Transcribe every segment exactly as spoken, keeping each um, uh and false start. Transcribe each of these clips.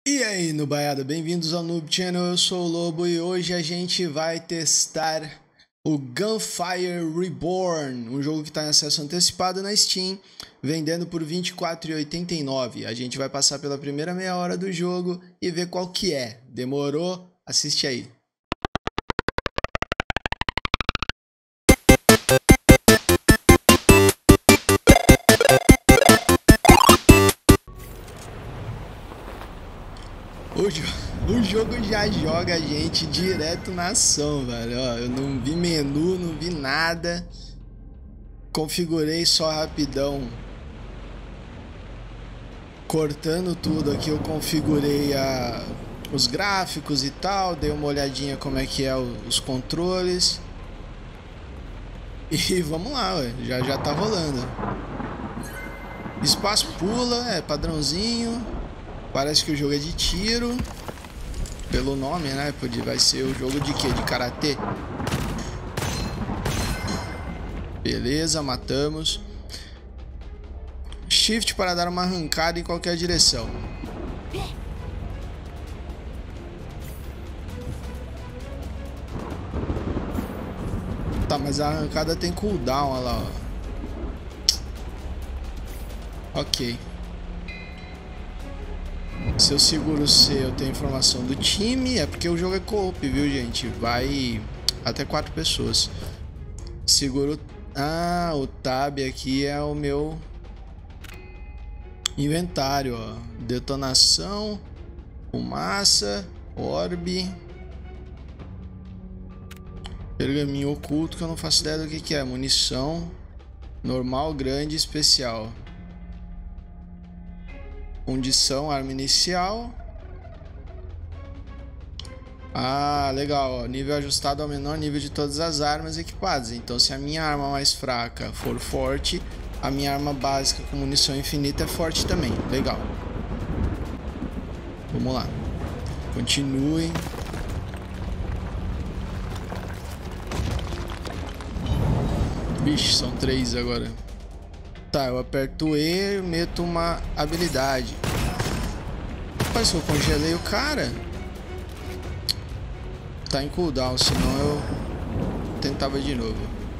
E aí, Nubaiada, bem-vindos ao Noob Channel, eu sou o Lobo e hoje a gente vai testar o Gunfire Reborn, um jogo que está em acesso antecipado na Steam, vendendo por vinte e quatro reais e oitenta e nove centavos. A gente vai passar pela primeira meia hora do jogo e ver qual que é. Demorou? Assiste aí. O, jo o jogo já joga a gente direto na ação, velho. Ó, eu não vi menu, não vi nada. Configurei só rapidão. Cortando tudo aqui, eu configurei a, os gráficos e tal. Dei uma olhadinha como é que é o, os controles. E vamos lá, ué. Já, já tá rolando. Espaço pula, é padrãozinho. Parece que o jogo é de tiro. Pelo nome, né? Vai ser o jogo de quê? De karatê. Beleza, matamos. Shift para dar uma arrancada em qualquer direção. Tá, mas a arrancada tem cooldown, olha lá, ó. Ok. Se eu seguro C, eu tenho informação do time. É porque o jogo é co-op, viu, gente? Vai até quatro pessoas. Seguro... Ah, o tab aqui é o meu inventário, ó. Detonação, fumaça, orbe, pergaminho oculto, que eu não faço ideia do que que é. Munição, normal, grande, especial. Fundição, arma inicial. Ah, legal, ó. Nível ajustado ao menor nível de todas as armas equipadas. Então, se a minha arma mais fraca for forte, a minha arma básica com munição infinita é forte também. Legal. Vamos lá. Continue. Vixe, são três agora. Tá, eu aperto E e meto uma habilidade. Parece que eu congelei o cara. Tá em cooldown, senão eu tentava de novo.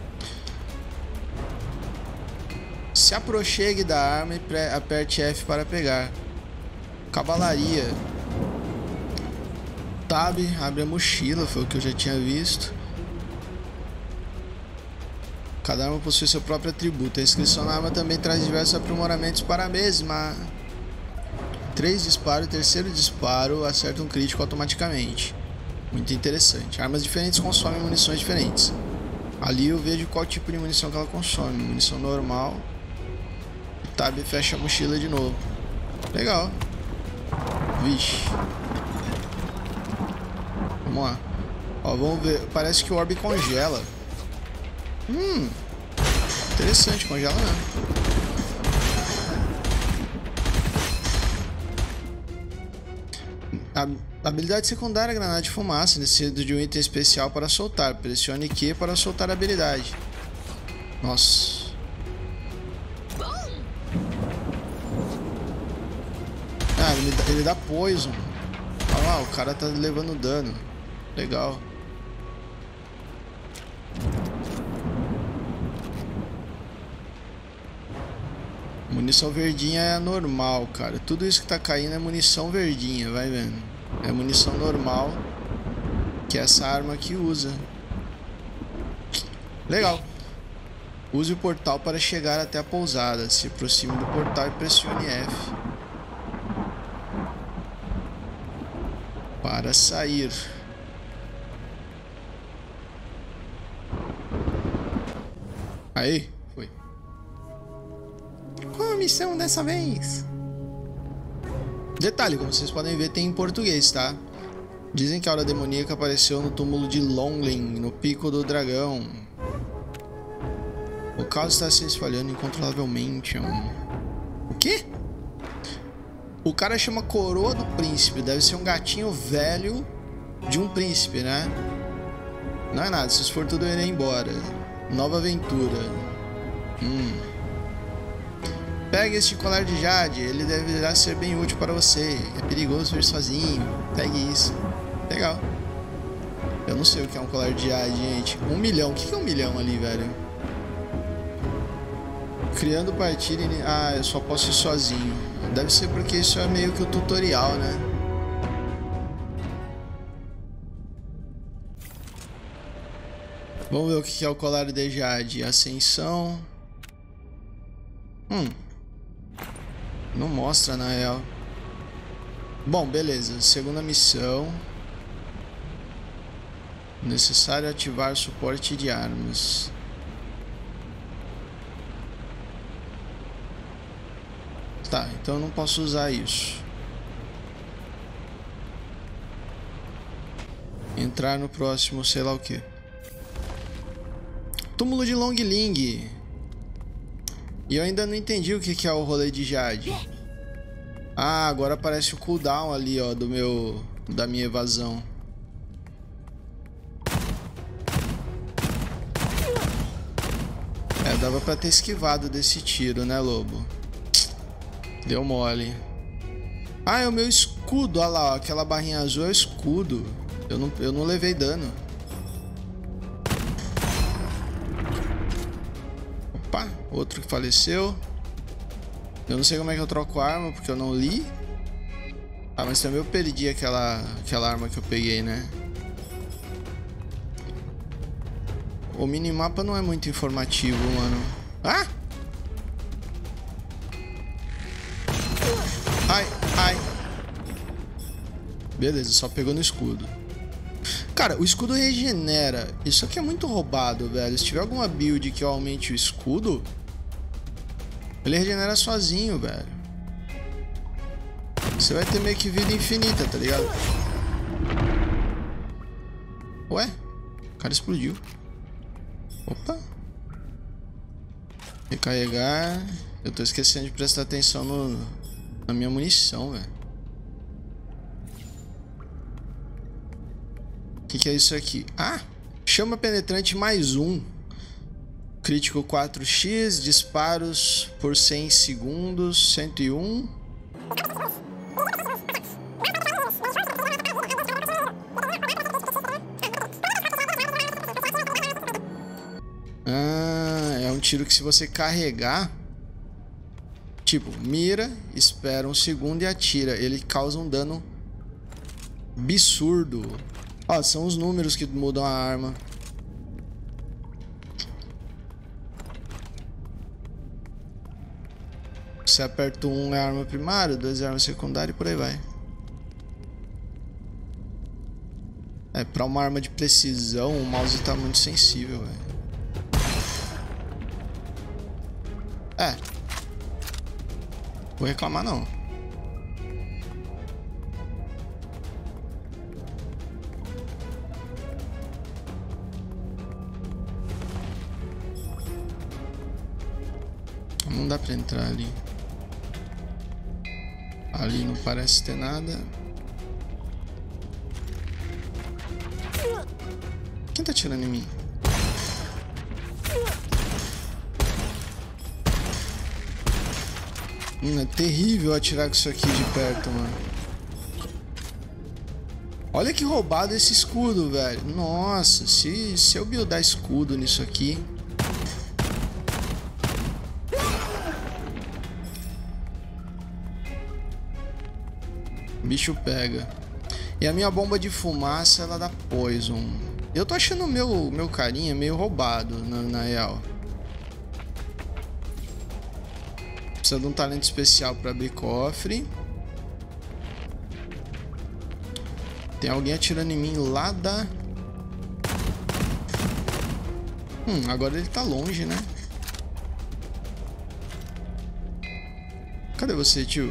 Se aproxime da arma e aperte F para pegar. Cavalaria. Tab, abre a mochila, foi o que eu já tinha visto. Cada arma possui seu próprio atributo. A inscrição na arma também traz diversos aprimoramentos para a mesma. Três disparos, terceiro disparo acerta um crítico automaticamente. Muito interessante. Armas diferentes consomem munições diferentes. Ali eu vejo qual tipo de munição que ela consome. Munição normal. Tab fecha a mochila de novo. Legal. Vixe. Vamos lá. Ó, vamos ver. Parece que o orbe congela. Hum, interessante, congela mesmo. A habilidade secundária, granada de fumaça, necessita de um item especial para soltar. Pressione Q para soltar a habilidade. Nossa. Ah, ele, dá, ele dá poison. Olha lá, o cara tá levando dano. Legal. Munição verdinha é a normal, cara. Tudo isso que tá caindo é munição verdinha, vai vendo. É munição normal, que essa arma aqui usa. Legal. Use o portal para chegar até a pousada. Se aproxime do portal e pressione F para sair. Aí. Qual a missão dessa vez? Detalhe, como vocês podem ver, tem em português, tá? Dizem que a aura demoníaca apareceu no túmulo de Longling, no Pico do Dragão. O caos está se espalhando incontrolavelmente. O quê? O cara chama Coroa do Príncipe. Deve ser um gatinho velho de um príncipe, né? Não é nada, se isso for tudo, eu irei embora. Nova aventura. Hum... Pegue este colar de jade, ele deverá ser bem útil para você. É perigoso ir sozinho. Pegue isso. Legal. Eu não sei o que é um colar de jade, gente. Um milhão. O que é um milhão ali, velho? Criando partida... Ah, eu só posso ir sozinho. Deve ser porque isso é meio que o tutorial, né? Vamos ver o que é o colar de jade. Ascensão. Hum. Não mostra, na real. Bom, beleza. Segunda missão. Necessário ativar suporte de armas. Tá, então eu não posso usar isso. Entrar no próximo, sei lá o que. Túmulo de Long Ling. E eu ainda não entendi o que que é o rolê de jade. Ah, agora aparece o cooldown ali, ó, do meu... da minha evasão. É, dava pra ter esquivado desse tiro, né, lobo? Deu mole. Ah, é o meu escudo, olha lá, ó, aquela barrinha azul é o escudo. Eu não, eu não levei dano. Opa, outro que faleceu. Eu não sei como é que eu troco a arma, porque eu não li. Ah, mas também eu perdi aquela, aquela arma que eu peguei, né? O minimapa não é muito informativo, mano. Ah! Ai, ai. Beleza, só pegou no escudo. Cara, o escudo regenera. Isso aqui é muito roubado, velho. Se tiver alguma build que aumente o escudo, ele regenera sozinho, velho. Você vai ter meio que vida infinita, tá ligado? Ué? O cara explodiu. Opa. Recarregar. Eu tô esquecendo de prestar atenção no, na minha munição, velho. O que, que é isso aqui? Ah! Chama penetrante mais um. Crítico quatro x. Disparos por cem segundos. cento e um. Ah, é um tiro que se você carregar, tipo, mira, espera um segundo e atira. Ele causa um dano absurdo. Ó, são os números que mudam a arma. Você aperta um é arma primária, dois é arma secundária e por aí vai. É, pra uma arma de precisão, o mouse tá muito sensível, velho. É. Vou reclamar não. Não dá pra entrar ali. Ali não parece ter nada. Quem tá atirando em mim? Hum, é terrível atirar com isso aqui de perto, mano. Olha que roubado esse escudo, velho. Nossa, se, se eu buildar escudo nisso aqui... O bicho pega. E a minha bomba de fumaça, ela dá poison. Eu tô achando o meu, meu carinha meio roubado, na, na real. Precisa de um talento especial para abrir cofre. Tem alguém atirando em mim lá da... Hum, agora ele tá longe, né? Cadê você, tio?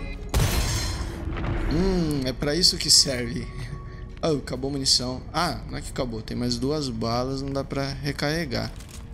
Hum, é pra isso que serve. Oh, acabou a munição. Ah, não é que acabou. Tem mais duas balas, não dá pra recarregar.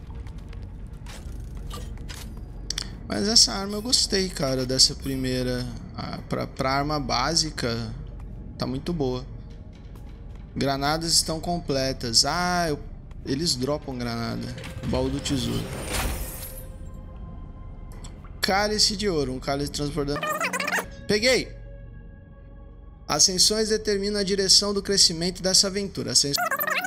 Mas essa arma eu gostei, cara, dessa primeira. Ah, pra, pra arma básica, tá muito boa. Granadas estão completas. Ah, eu, eles dropam granada. Baú do tesouro. Cálice de ouro, um cálice transbordante. Peguei! Ascensões determinam a direção do crescimento dessa aventura. Ascens...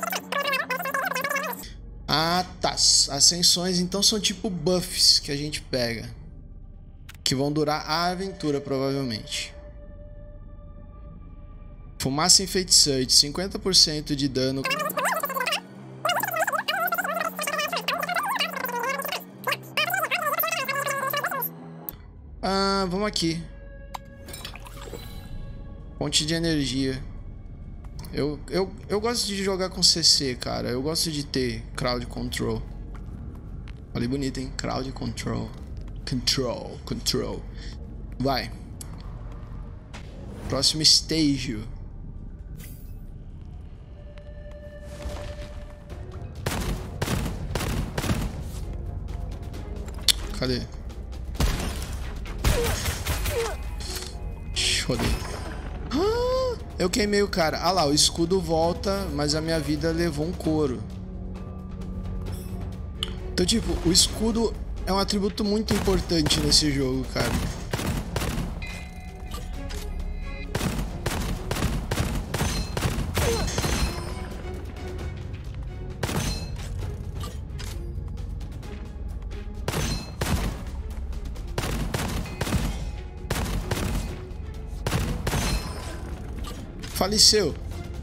Ah, tá. Ascensões então são tipo buffs que a gente pega. Que vão durar a aventura, provavelmente. Fumaça enfeitiçante, cinquenta por cento de dano. Ah, vamos aqui. Fonte de energia. Eu, eu, eu gosto de jogar com C C, cara. Eu gosto de ter crowd control. Falei bonito, hein? Crowd control. Control, control. Vai. Próximo estágio. Cadê? Rodei. Ah, eu queimei o cara. Ah lá, o escudo volta, mas a minha vida levou um couro. Então, tipo, o escudo é um atributo muito importante nesse jogo, cara. Faleceu.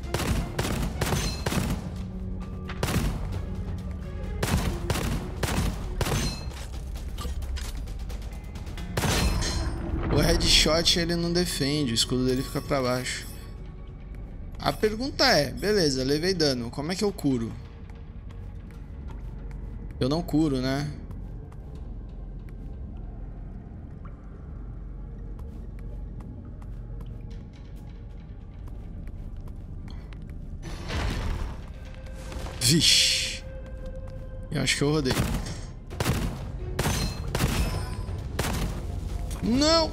O headshot ele não defende, o escudo dele fica pra baixo. A pergunta é, beleza, levei dano, como é que eu curo? Eu não curo, né? Vixe. Eu acho que eu rodei. Não!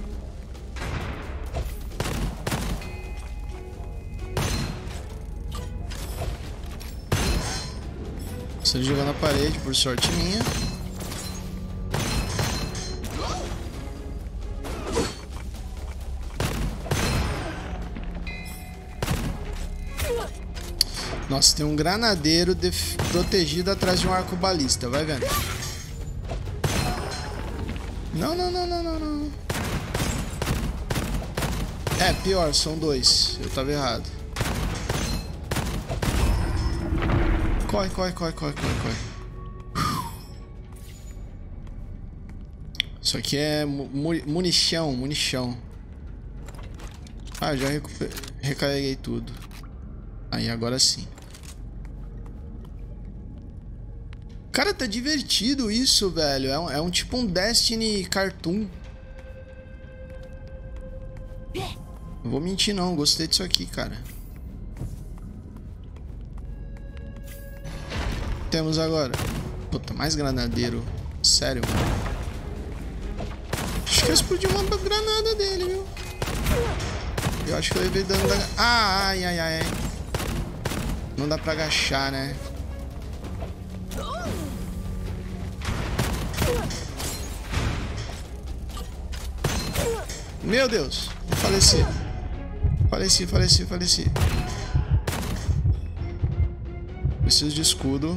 Se ele jogar na parede, por sorte minha. Nossa, tem um granadeiro protegido atrás de um arco-balista, vai vendo. Não, não, não, não, não, não. É, pior, são dois. Eu tava errado. Corre, corre, corre, corre, corre, corre. Isso aqui é mu munição, munição. Ah, já recarreguei tudo. Aí, agora sim. Cara, tá divertido isso, velho. É um, é um tipo um Destiny cartoon. Não vou mentir não, gostei disso aqui, cara. Temos agora. Puta, mais granadeiro. Sério, mano. Acho que eu explodi uma granada dele, viu? Eu acho que eu levei dano da... Ah, ai, ai, ai. Não dá pra agachar, né? Meu Deus, faleci. Faleci, faleci, faleci. Preciso de escudo.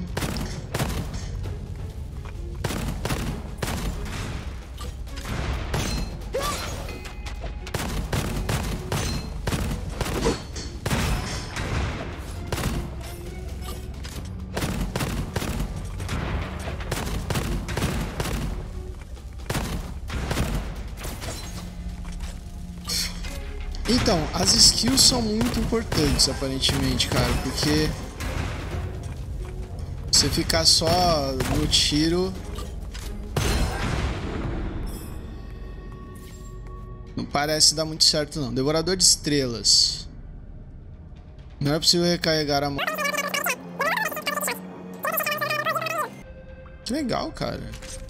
Então, as skills são muito importantes, aparentemente, cara, porque você ficar só no tiro não parece dar muito certo, não. Devorador de estrelas. Não é possível recarregar a mão. Que legal, cara.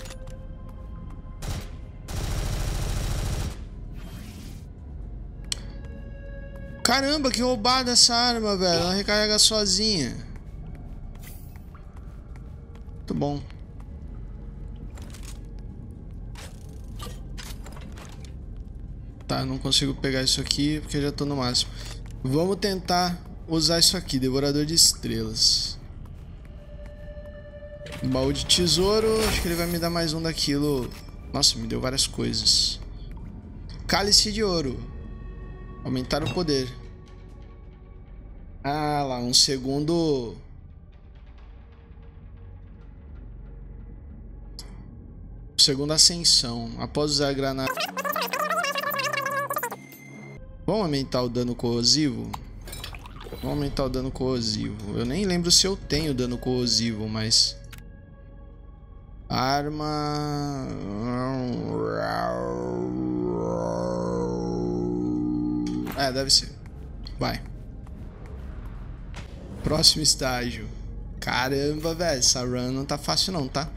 Caramba, que roubada essa arma, velho. Ela recarrega sozinha. Muito bom. Tá, não consigo pegar isso aqui porque já tô no máximo. Vamos tentar usar isso aqui, Devorador de Estrelas. Baú de tesouro, acho que ele vai me dar mais um daquilo. Nossa, me deu várias coisas. Cálice de ouro. Aumentar o poder. Ah lá, um segundo... Segunda ascensão. Após usar a granada... Vamos aumentar o dano corrosivo? Vamos aumentar o dano corrosivo. Eu nem lembro se eu tenho dano corrosivo, mas... Arma... É, deve ser. Vai. Próximo estágio. Caramba, velho. Essa run não tá fácil não, tá?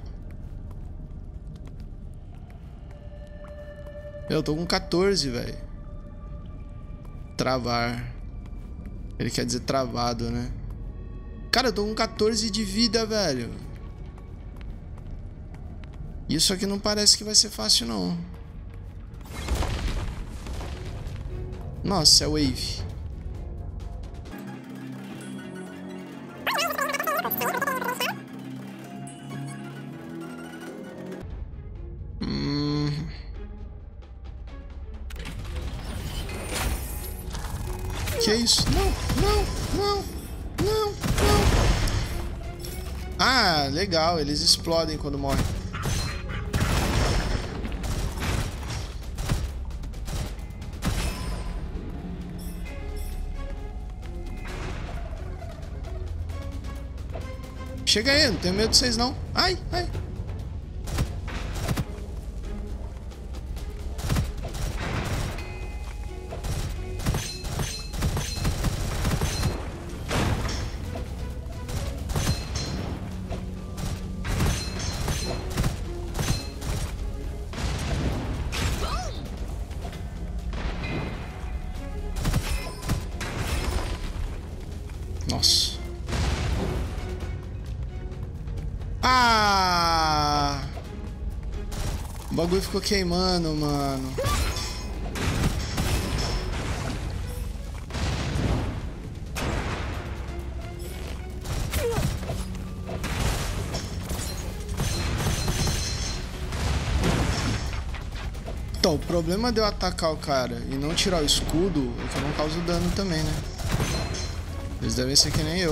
Eu tô com quatorze, velho. Travar. Ele quer dizer travado, né? Cara, eu tô com quatorze de vida, velho. Isso aqui não parece que vai ser fácil, não. Nossa, é wave. Hum... Que isso? Não, não, não, não, não. Ah, legal, eles explodem quando morrem. Chega aí, não tenho medo de vocês não. Ai, ai. Nossa. Ah! O bagulho ficou queimando, mano. Então, o problema de eu atacar o cara e não tirar o escudo é que eu não causo dano também, né? Eles devem ser que nem eu.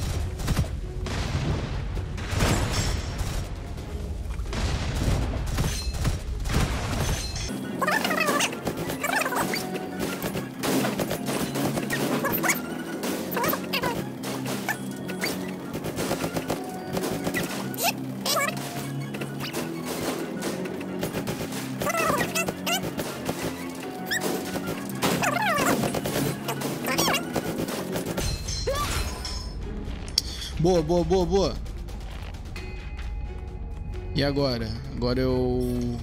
Boa, boa, boa, boa. E agora? Agora eu...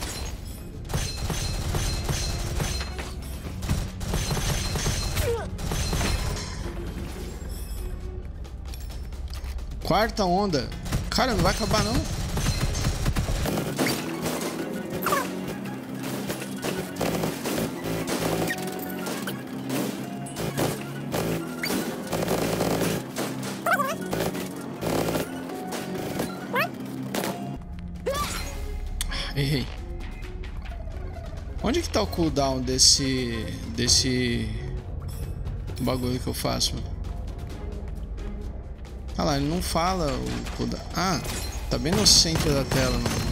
Quarta onda. Cara, não vai acabar não. Errei. Onde que tá o cooldown desse... Desse... bagulho que eu faço? Ah lá, ele não fala o cooldown. Ah, tá bem no centro da tela, mano.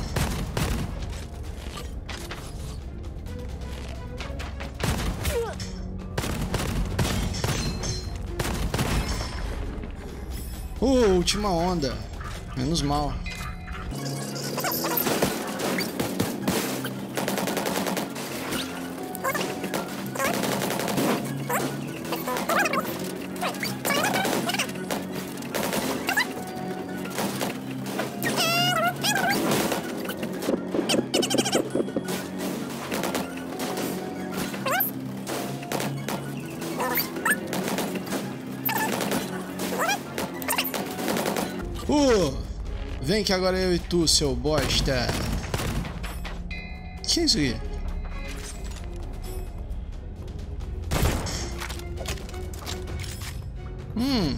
Uh, última onda. Menos mal. Uh, vem que agora eu e tu, seu bosta. Que é isso aqui? Hum.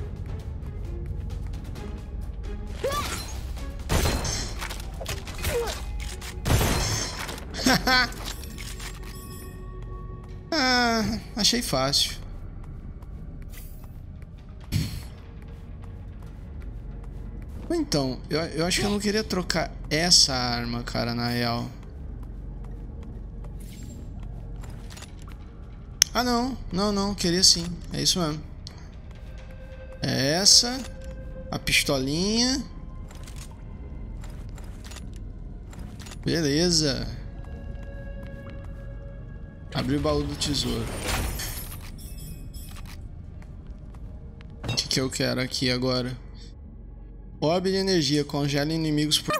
Ah, achei fácil. Então, eu, eu acho que eu não queria trocar essa arma, cara, na real. Ah, não. Não, não. Queria sim. É isso mesmo. É essa. A pistolinha. Beleza. Abri o baú do tesouro. O que, que eu quero aqui agora? Orbe de energia. Congela inimigos por...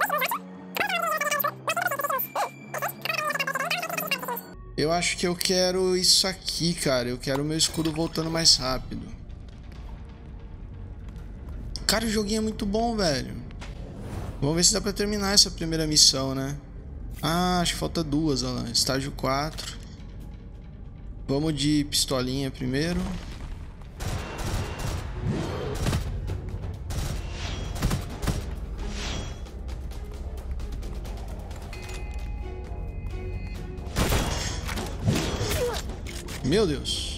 Eu acho que eu quero isso aqui, cara. Eu quero o meu escudo voltando mais rápido. Cara, o joguinho é muito bom, velho. Vamos ver se dá pra terminar essa primeira missão, né? Ah, acho que falta duas, olha lá. Estágio quatro. Vamos de pistolinha primeiro. Meu Deus.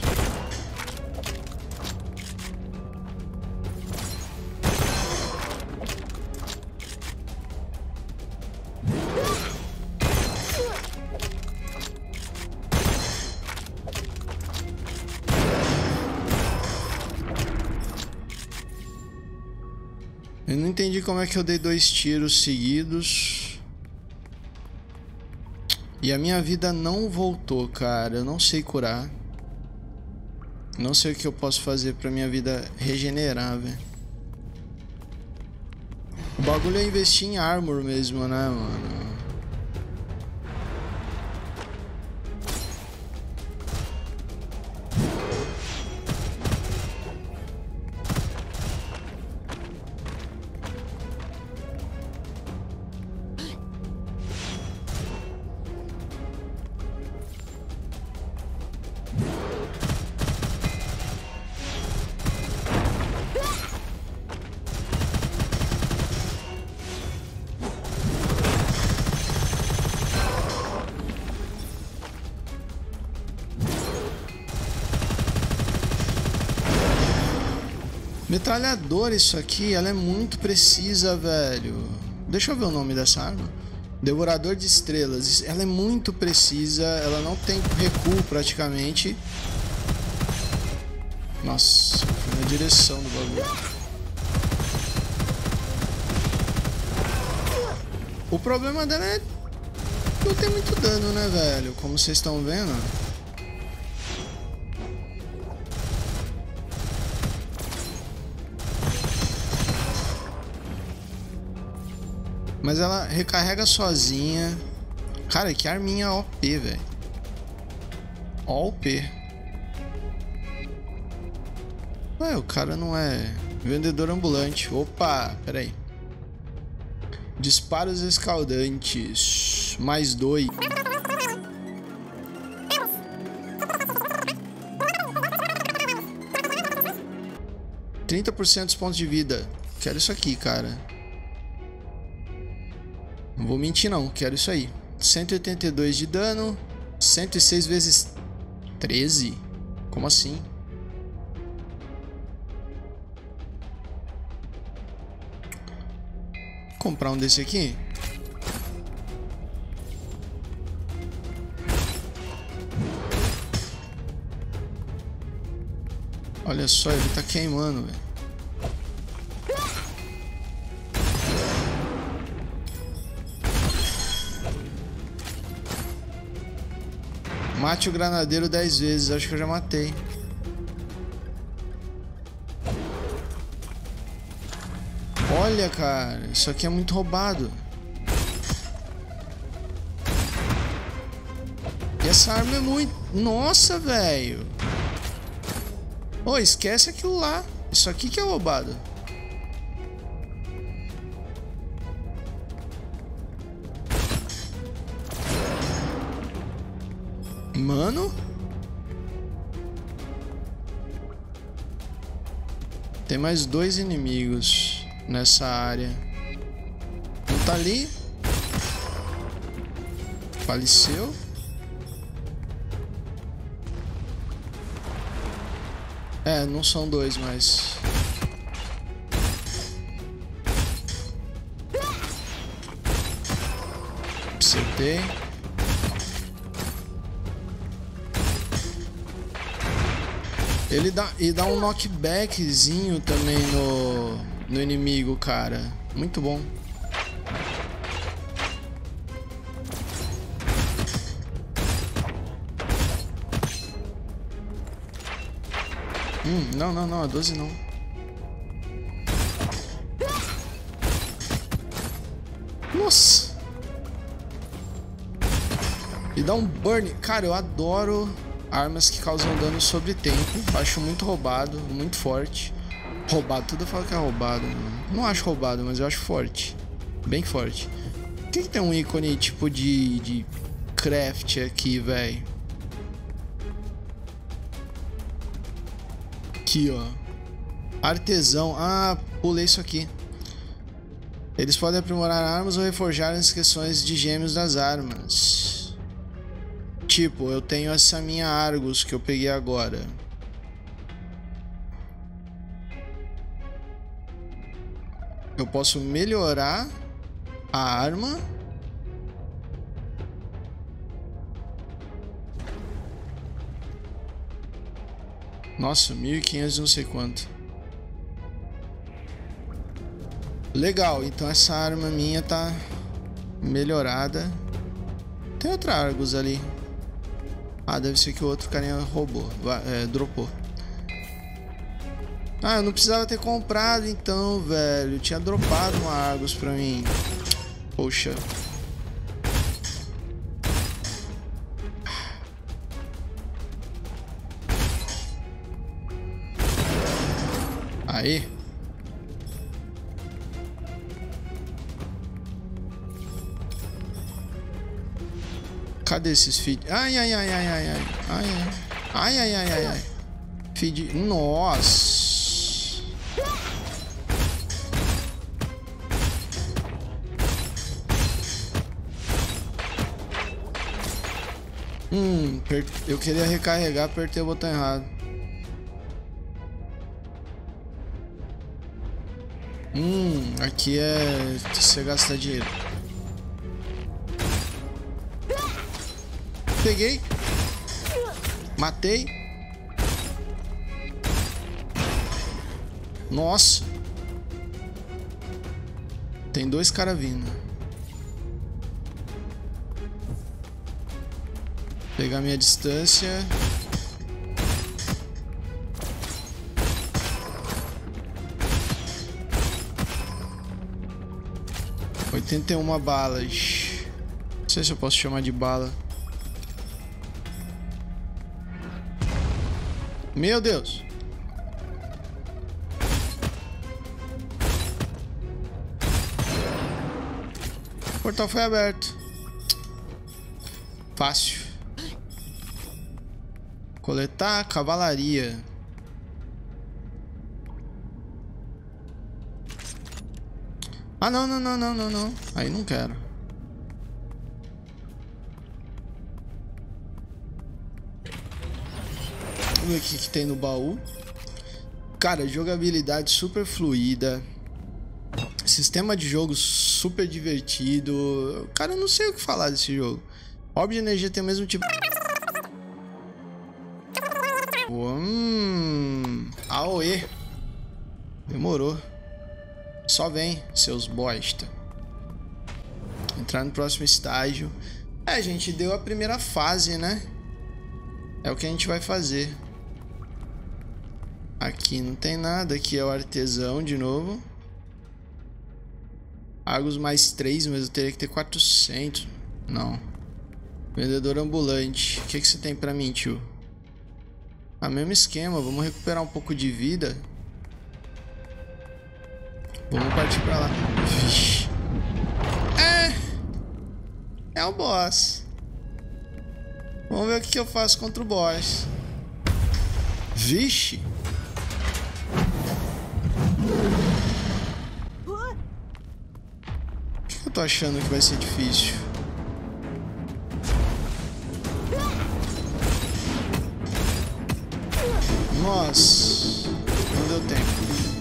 Eu não entendi como é que eu dei dois tiros seguidos. E a minha vida não voltou, cara. Eu não sei curar. Não sei o que eu posso fazer pra minha vida regenerar, velho. O bagulho é investir em armor mesmo, né, mano? Metralhadora isso aqui, ela é muito precisa, velho. Deixa eu ver o nome dessa arma. Devorador de estrelas. Ela é muito precisa, ela não tem recuo praticamente. Nossa, foi na direção do bagulho. O problema dela é não tem muito dano, né, velho? Como vocês estão vendo. Mas ela recarrega sozinha. Cara, que arminha O P, velho. O P. Ué, o cara não é vendedor ambulante. Opa, peraí. Disparos escaldantes. Mais dois. trinta por cento dos pontos de vida. Quero isso aqui, cara. Não vou mentir não, quero isso aí. cento e oitenta e dois de dano. cento e seis vezes treze? Como assim? Vou comprar um desse aqui. Olha só, ele tá queimando, velho. Mate o granadeiro dez vezes, acho que eu já matei. Olha, cara, isso aqui é muito roubado. E essa arma é muito... Nossa, velho. Ô, esquece aquilo lá. Isso aqui que é roubado. Mano. Tem mais dois inimigos nessa área. Um tá ali. Faleceu. É, não são dois, mas... Acertei. Ele dá, e dá um knockbackzinho também no, no inimigo, cara. Muito bom. Hum, não, não, não, a doze não. Nossa! E dá um burn. Cara, eu adoro armas que causam dano sobre tempo. Acho muito roubado, muito forte. Roubado, tudo eu falo que é roubado. Não acho roubado, mas eu acho forte. Bem forte. Por que, que tem um ícone tipo de, de craft aqui, velho? Aqui, ó. Artesão. Ah, pulei isso aqui. Eles podem aprimorar armas ou reforjar as questões de gêmeos das armas. Tipo, eu tenho essa minha Argus que eu peguei agora. Eu posso melhorar a arma. Nossa, mil e quinhentos não sei quanto. Legal, então essa arma minha tá melhorada. Tem outra Argus ali. Ah, deve ser que o outro carinha roubou, é, dropou. Ah, eu não precisava ter comprado então, velho. Tinha dropado uma Argus pra mim. Poxa. Aí. Cadê esses feed? Ai, ai, ai, ai, ai, ai, ai, ai, ai, ai, ai, ai. Feed. Nossa. Hum, eu queria recarregar, apertei o botão errado. Hum, aqui é você gastar dinheiro. Peguei. Matei. Nossa. Tem dois caras vindo. Pegar minha distância. oitenta e uma balas. Não sei se eu posso chamar de bala. Meu Deus. O portal foi aberto. Fácil. Coletar cavalaria. Ah, não, não, não, não, não, não. Aí não quero. Vamos ver o que, que tem no baú. Cara, jogabilidade super fluida. Sistema de jogo super divertido. Cara, eu não sei o que falar desse jogo. Orbe de energia tem o mesmo tipo... Hum... Aoe. Demorou. Só vem, seus bosta. Entrar no próximo estágio. É, a gente deu a primeira fase, né? É o que a gente vai fazer. Aqui não tem nada. Aqui é o artesão de novo. Argus mais três, mas eu teria que ter quatrocentos. Não. Vendedor ambulante. O que, que você tem pra mim, tio? Ah, mesmo esquema. Vamos recuperar um pouco de vida. Vamos partir pra lá. Vixe. É. É o boss. Vamos ver o que, que eu faço contra o boss. Vixe. O que eu tô achando que vai ser difícil? Nossa, não deu tempo.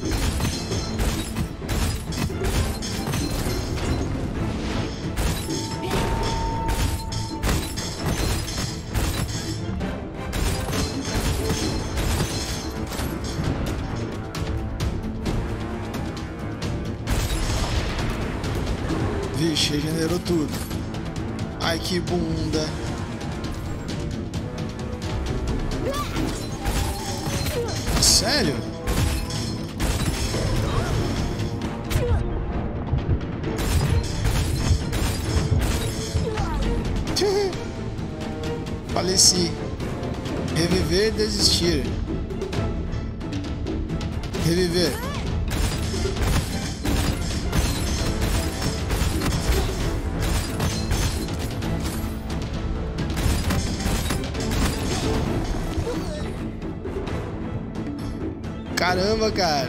Vixe, regenerou tudo. Ai, que bunda. Sério? Faleci. Reviver, desistir. Reviver. Caramba, cara.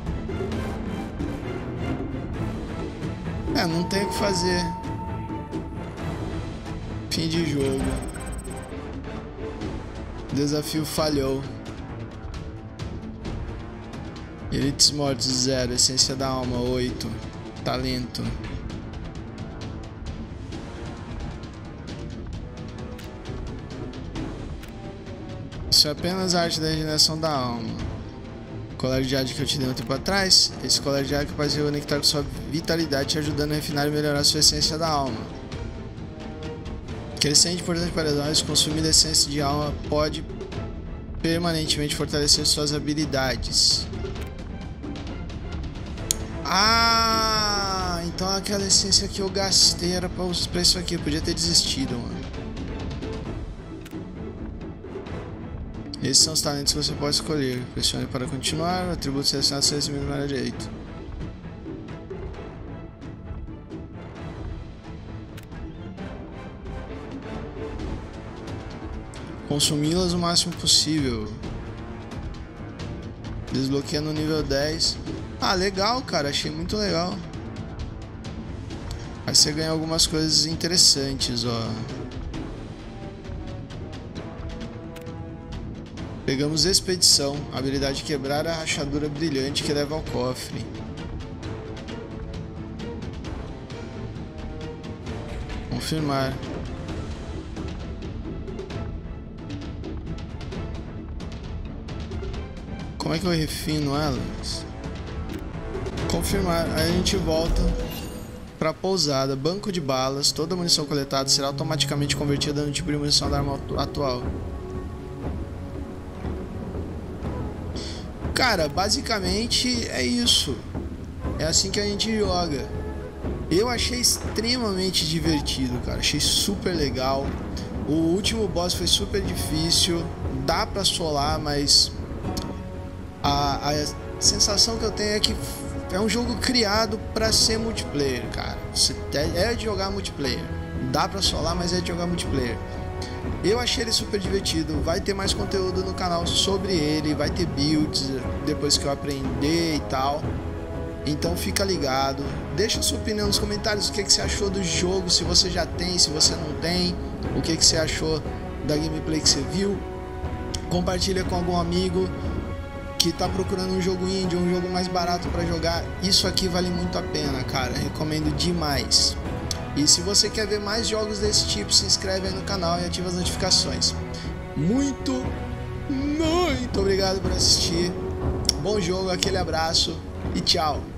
É, não tem o que fazer. Fim de jogo. Desafio falhou. Elites mortos zero. Essência da alma oito. Talento. Isso é apenas a arte da regeneração da alma. Colar de Jade que eu te dei um tempo atrás. Esse colar de Jade é capaz de reconectar com sua vitalidade, te ajudando a refinar e melhorar a sua essência da alma. Crescente importante para nós, consumir a essência de alma pode permanentemente fortalecer suas habilidades. Ah, então aquela essência que eu gastei era para isso aqui, eu podia ter desistido, mano. Esses são os talentos que você pode escolher. Pressione para continuar. Atributo selecionado selecionado no área direito. Consumi-las o máximo possível. Desbloqueia no nível dez. Ah, legal, cara. Achei muito legal. Aí você ganha algumas coisas interessantes, ó. Pegamos Expedição, habilidade de quebrar a rachadura brilhante que leva ao cofre. Confirmar. Como é que eu refino elas? Confirmar. Aí a gente volta para a pousada. Banco de balas. Toda a munição coletada será automaticamente convertida no tipo de munição da arma atual. Cara, basicamente é isso. É assim que a gente joga. Eu achei extremamente divertido, cara. Achei super legal. O último boss foi super difícil. Dá pra solar, mas a, a sensação que eu tenho é que é um jogo criado pra ser multiplayer, cara. Você é de jogar multiplayer. Dá pra solar, mas é de jogar multiplayer. Eu achei ele super divertido. Vai ter mais conteúdo no canal sobre ele. Vai ter builds depois que eu aprender e tal. Então fica ligado. Deixa a sua opinião nos comentários. O que, que você achou do jogo. Se você já tem, se você não tem. O que, que você achou da gameplay que você viu. Compartilha com algum amigo que tá procurando um jogo indie, um jogo mais barato para jogar. Isso aqui vale muito a pena, cara. Recomendo demais. E se você quer ver mais jogos desse tipo, se inscreve aí no canal e ativa as notificações. Muito, muito obrigado por assistir. Bom jogo, aquele abraço e tchau.